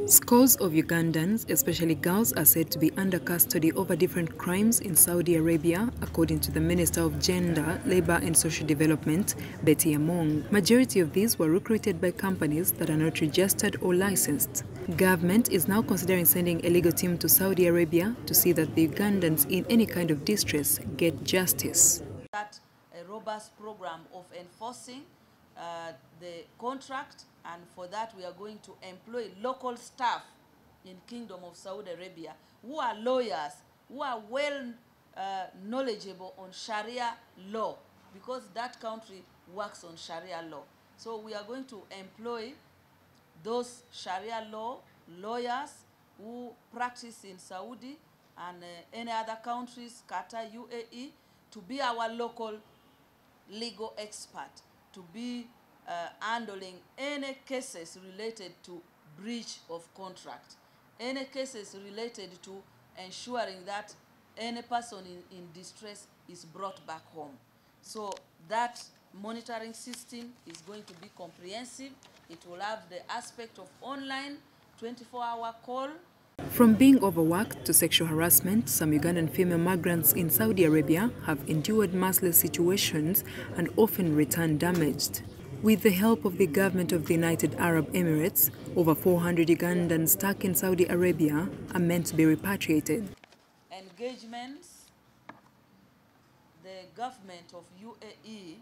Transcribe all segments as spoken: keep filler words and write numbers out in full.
Scores of Ugandans, especially girls, are said to be under custody over different crimes in Saudi Arabia, according to the Minister of Gender, Labour and Social Development, Betty Among. Majority of these were recruited by companies that are not registered or licensed. Government is now considering sending a legal team to Saudi Arabia to see that the Ugandans in any kind of distress get justice. That a robust program of enforcing uh, the contract, and for that we are going to employ local staff in Kingdom of Saudi Arabia who are lawyers, who are well uh, knowledgeable on Sharia law, because that country works on Sharia law. So we are going to employ those Sharia law lawyers who practice in Saudi and uh, any other countries, Qatar, U A E, to be our local legal expert, to be uh, handling any cases related to breach of contract, any cases related to ensuring that any person in, in distress is brought back home. So that monitoring system is going to be comprehensive. It will have the aspect of online twenty-four hour call. From being overworked to sexual harassment, some Ugandan female migrants in Saudi Arabia have endured merciless situations and often return damaged. With the help of the government of the United Arab Emirates, over four hundred Ugandans stuck in Saudi Arabia are meant to be repatriated. Engagements, the government of U A E,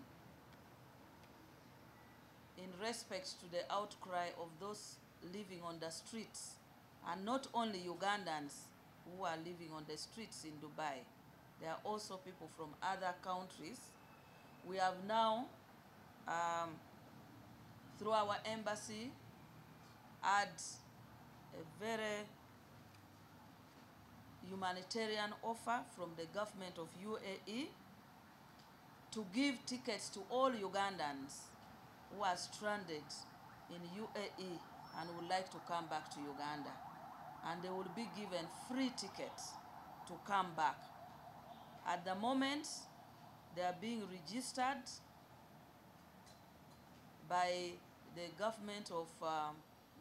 in respect to the outcry of those living on the streets, and not only Ugandans who are living on the streets in Dubai, there are also people from other countries. We have now, um, through our embassy, had a very humanitarian offer from the government of U A E to give tickets to all Ugandans who are stranded in U A E and would like to come back to Uganda. And they will be given free tickets to come back. At the moment, they are being registered by the government of um,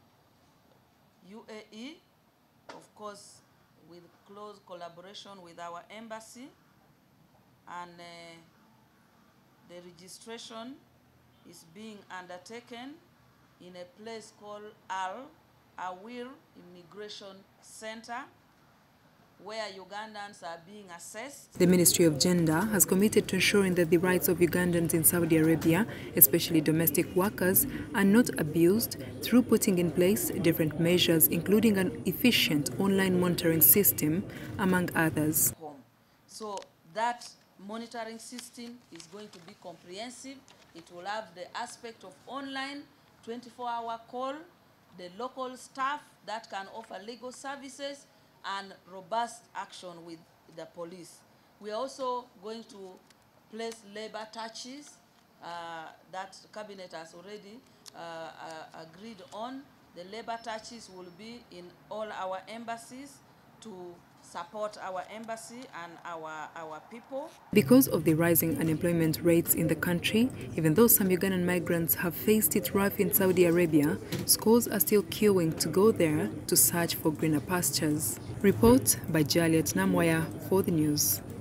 U A E, of course, with close collaboration with our embassy, and uh, the registration is being undertaken in a place called Al Awir Immigration Center, where Ugandans are being assessed. The Ministry of Gender has committed to ensuring that the rights of Ugandans in Saudi Arabia, especially domestic workers, are not abused through putting in place different measures, including an efficient online monitoring system, among others. So that monitoring system is going to be comprehensive. It will have the aspect of online twenty-four hour call, the local staff that can offer legal services, and robust action with the police. We are also going to place labor touches uh, that Cabinet has already uh, uh, agreed on. The labor touches will be in all our embassies to support our embassy and our, our people. Because of the rising unemployment rates in the country, even though some Ugandan migrants have faced it rough in Saudi Arabia, scores are still queuing to go there to search for greener pastures. Report by Juliet Namwaya for the news.